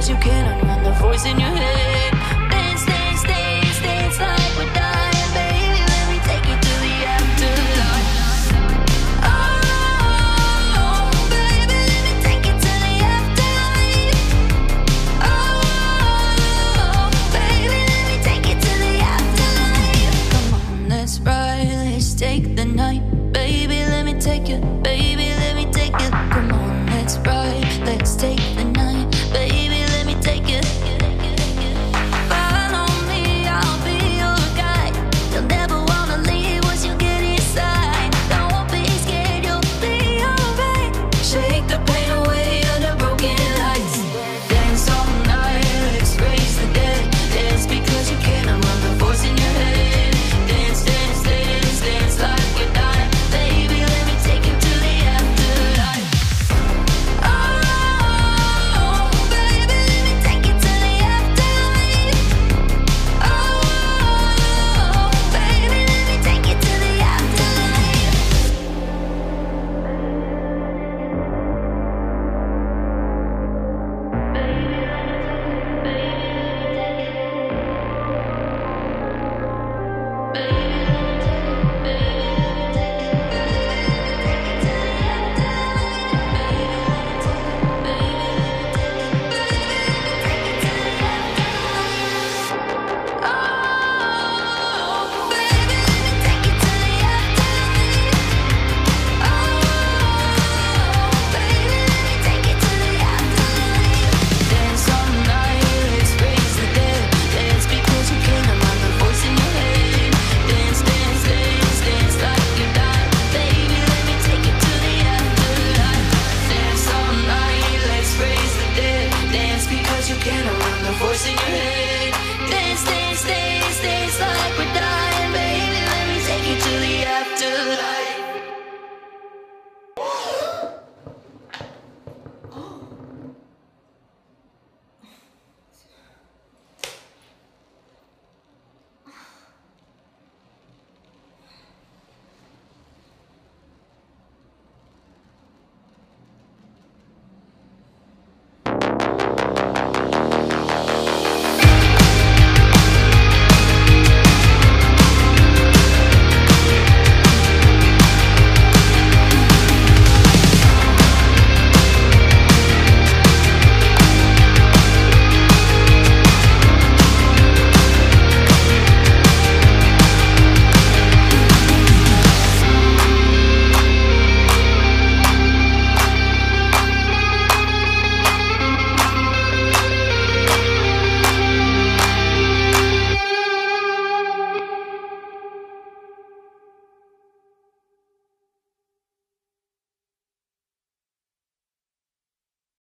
'cause you can't outrun the voice in your head. Dance, dance, dance, dance like we're dying, baby. Let me take you to the afterlife. Oh, baby, let me take you to the afterlife. Oh, baby, let me take you to the afterlife. Come on, let's ride, let's take the night. Baby, let me take you, baby, let me take you. Come on, let's ride, let's take the